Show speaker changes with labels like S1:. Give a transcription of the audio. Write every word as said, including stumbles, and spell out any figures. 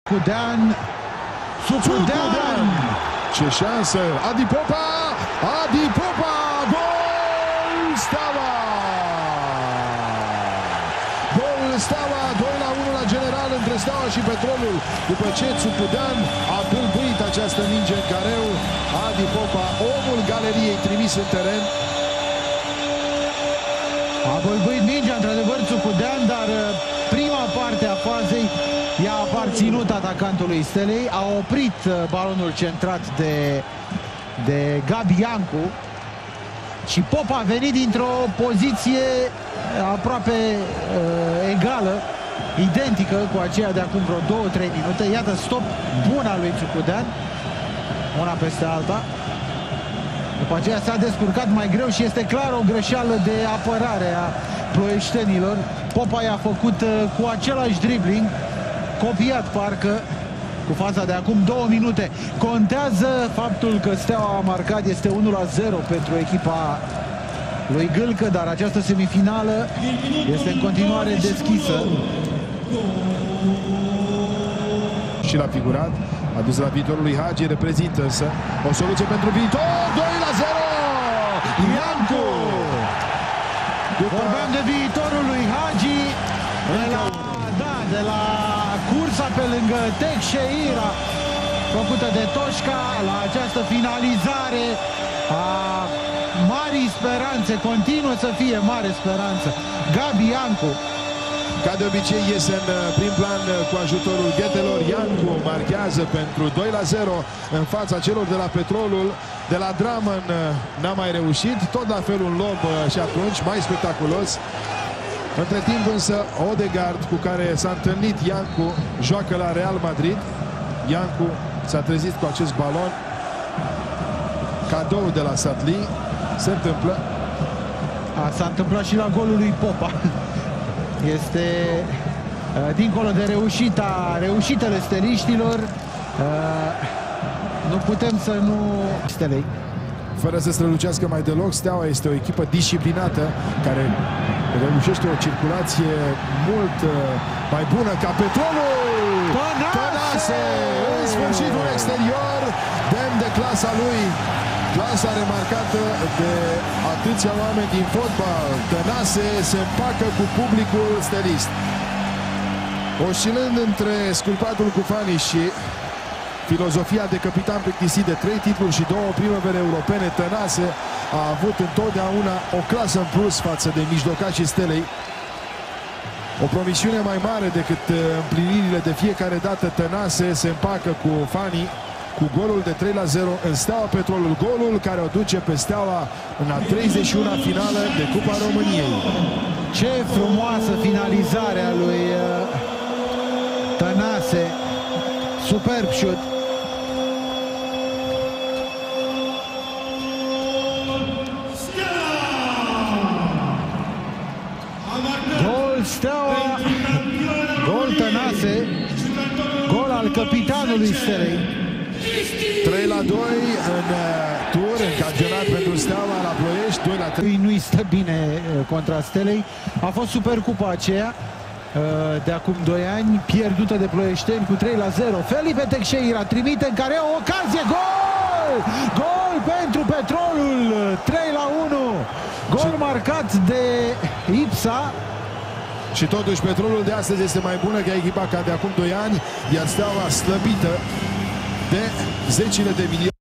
S1: Sucudean, Sucudean,
S2: ce șansă, Adi Popa, Adi Popa, gol Steaua! Gol Steaua, doi la unu la general între Steaua și Petrolul, după ce Sucudean a bâlbâit această minge în careu. Adi Popa, omul galeriei trimis în teren.
S1: A bâlbâit mingea, într-adevăr, Sucudean, dar prima parte a fazei i-a aparținut atacantului Stelei, a oprit balonul centrat de, de Gabi Iancu și Popa a venit dintr-o poziție aproape uh, egală, identică cu aceea de acum vreo două trei minute. Iată stop bun al lui Sucudean, una peste alta. După aceea s-a descurcat mai greu și este clar o greșeală de apărare a ploieștenilor. Popa i-a făcut uh, cu același dribbling, copiat parcă, cu faza de acum două minute. Contează faptul că Steaua a marcat, este unu la zero pentru echipa lui Gâlcă, dar această semifinală este în continuare deschisă.
S2: Și l-a figurat, a dus la viitorul lui Hagi, reprezintă însă o soluție pentru viitor. Doi la zero! Iancu!
S1: Vorbeam de viitorul lui Hagi, de la, da, de la cursa pe lângă Teixeira făcută de Toșca, la această finalizare a marii speranțe, continuă să fie mare speranță, Gabi Iancu.
S2: Ca de obicei iese în prim plan cu ajutorul ghetelor. Iancu marchează pentru doi la zero în fața celor de la Petrolul. De la Draman n-a mai reușit, tot la fel un lob și atunci mai spectaculos. Între timp însă Odegaard, cu care s-a întâlnit Iancu, joacă la Real Madrid. Iancu s-a trezit cu acest balon, cadou de la Satli. Se întâmplă.
S1: S-a întâmplat și la golul lui Popa. Este uh, dincolo de reușita, reușitele steliștilor, uh, nu putem să nu... Stelei.
S2: Fără să strălucească mai deloc, Steaua este o echipă disciplinată care reușește o circulație mult uh, mai bună ca Petrolul. Tănase! În sfârșit un exterior demn de clasa lui. Clasa remarcată de atâția oameni din fotbal. Tănase se împacă cu publicul stelist. Oscilând între sculpatul cu Fani și filozofia de capitan plictisit de trei titluri și două primăvere europene, Tănase a avut întotdeauna o clasă în plus față de mijlocacii Stelei. O promisiune mai mare decât împlinirile de fiecare dată. Tănase se împacă cu Fani cu golul de trei la zero în Steaua Petrolul, golul care o duce pe Steaua în a treizeci și una finală de Cupa României.
S1: Ce frumoasă finalizare a lui Tănase, superb șut. Gol Steaua, gol Tănase, gol al capitanului Stelei.
S2: trei la doi în tur, în campionat pentru Steaua la Ploiești, doi la trei.
S1: Nu-i stă bine contra Stelei. A fost supercupa aceea de acum doi ani, pierdută de ploieșteni cu trei la zero. Felipe Teixeira trimite în care o ocazie, gol! Gol pentru Petrolul, trei la unu. Gol și... marcat de Ipsa.
S2: Și totuși Petrolul de astăzi este mai bună ca echipa ca de acum doi ani, iar Steaua slăbită de zecile de milioane.